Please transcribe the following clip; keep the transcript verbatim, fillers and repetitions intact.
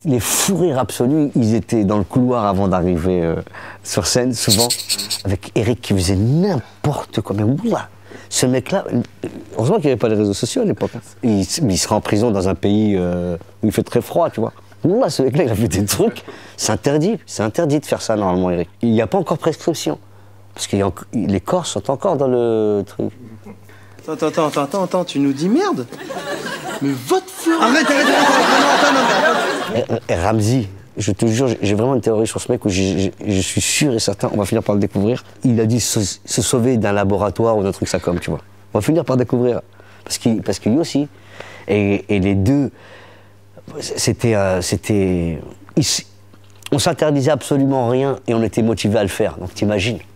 les fous rires absolus, ils étaient dans le couloir avant d'arriver euh, sur scène, souvent, avec Eric qui faisait n'importe quoi. Mais oula, ce mec-là, heureusement qu'il n'y avait pas les réseaux sociaux à l'époque. Hein. Il, il sera en prison dans un pays euh, où il fait très froid, tu vois. Oula, ce mec-là, il a fait des trucs, c'est interdit, c'est interdit de faire ça normalement, Eric. Il n'y a pas encore prescription, parce que les corps sont encore dans le truc. Attends, attends, attends, attends, attends, tu nous dis merde? Mais votre fleur... Arrête, arrête, arrête, arrête, arrête, arrête. Ramzy, je te jure, j'ai vraiment une théorie sur ce mec où je suis sûr et certain, on va finir par le découvrir. Il a dû se, se sauver d'un laboratoire ou d'un truc ça comme, tu vois. On va finir par découvrir, parce qu'il parce que lui aussi. Et, et les deux, c'était... Euh, c'était on s'interdisait absolument rien et on était motivés à le faire, donc t'imagines.